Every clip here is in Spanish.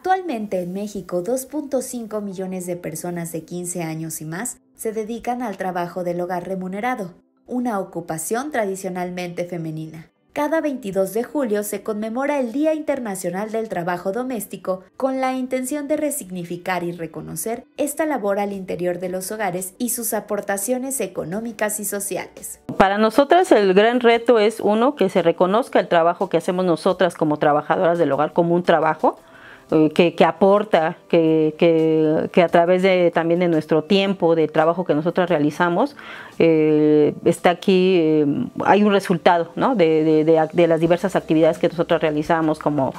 Actualmente en México, 2.5 millones de personas de 15 años y más se dedican al trabajo del hogar remunerado, una ocupación tradicionalmente femenina. Cada 22 de julio se conmemora el Día Internacional del Trabajo Doméstico con la intención de resignificar y reconocer esta labor al interior de los hogares y sus aportaciones económicas y sociales. Para nosotras el gran reto es, uno, que se reconozca el trabajo que hacemos nosotras como trabajadoras del hogar como un trabajo que aporta, que a través también de nuestro tiempo, del trabajo que nosotros realizamos, está aquí, hay un resultado, ¿no? de las diversas actividades que nosotros realizamos, como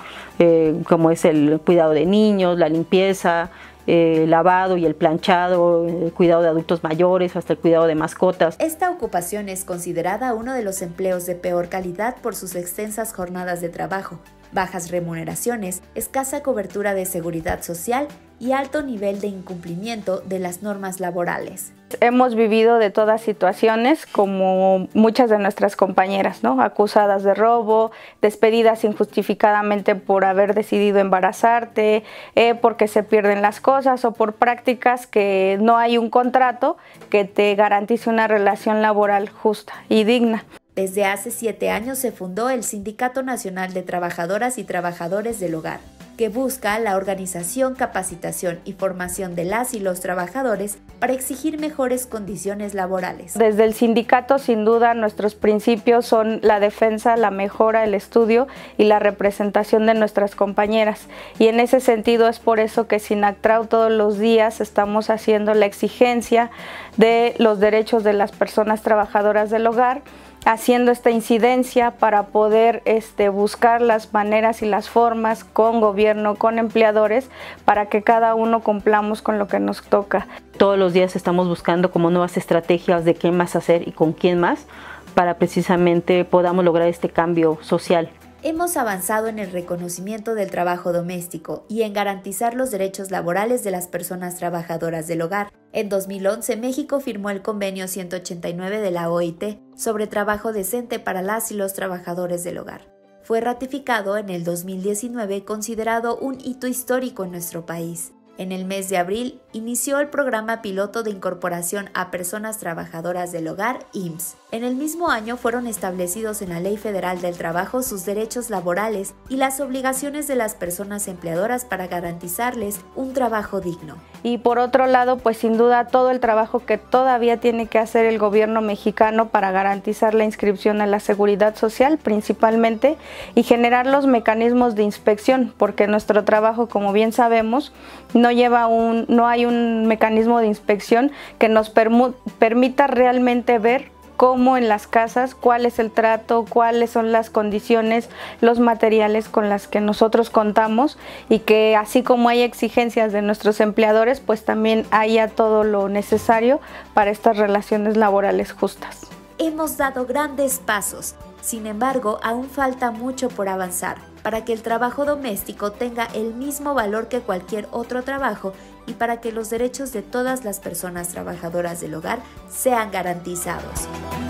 es el cuidado de niños, la limpieza, el lavado y el planchado, el cuidado de adultos mayores, hasta el cuidado de mascotas. Esta ocupación es considerada uno de los empleos de peor calidad por sus extensas jornadas de trabajo, bajas remuneraciones, escasa cobertura de seguridad social y alto nivel de incumplimiento de las normas laborales. Hemos vivido de todas situaciones, como muchas de nuestras compañeras, ¿no? Acusadas de robo, despedidas injustificadamente por haber decidido embarazarte, porque se pierden las cosas o por prácticas que no hay un contrato que te garantice una relación laboral justa y digna. Desde hace 7 años se fundó el Sindicato Nacional de Trabajadoras y Trabajadores del Hogar, que busca la organización, capacitación y formación de las y los trabajadores para exigir mejores condiciones laborales. Desde el sindicato, sin duda, nuestros principios son la defensa, la mejora, el estudio y la representación de nuestras compañeras. Y en ese sentido es por eso que Sinactrau todos los días estamos haciendo la exigencia de los derechos de las personas trabajadoras del hogar, haciendo esta incidencia para poder buscar las maneras y las formas con gobierno, con empleadores, para que cada uno cumplamos con lo que nos toca. Todos los días estamos buscando como nuevas estrategias de qué más hacer y con quién más, para precisamente podamos lograr este cambio social. Hemos avanzado en el reconocimiento del trabajo doméstico y en garantizar los derechos laborales de las personas trabajadoras del hogar. En 2011, México firmó el Convenio 189 de la OIT sobre trabajo decente para las y los trabajadores del hogar. Fue ratificado en el 2019, considerado un hito histórico en nuestro país. En el mes de abril, inició el programa piloto de incorporación a personas trabajadoras del hogar, IMSS. En el mismo año fueron establecidos en la Ley Federal del Trabajo sus derechos laborales y las obligaciones de las personas empleadoras para garantizarles un trabajo digno. Y por otro lado, pues sin duda todo el trabajo que todavía tiene que hacer el gobierno mexicano para garantizar la inscripción a la seguridad social principalmente y generar los mecanismos de inspección, porque nuestro trabajo, como bien sabemos, no hay un mecanismo de inspección que nos permita realmente ver cómo en las casas, cuál es el trato, cuáles son las condiciones, los materiales con las que nosotros contamos, y que así como hay exigencias de nuestros empleadores, pues también haya todo lo necesario para estas relaciones laborales justas. Hemos dado grandes pasos, sin embargo, aún falta mucho por avanzar para que el trabajo doméstico tenga el mismo valor que cualquier otro trabajo y para que los derechos de todas las personas trabajadoras del hogar sean garantizados.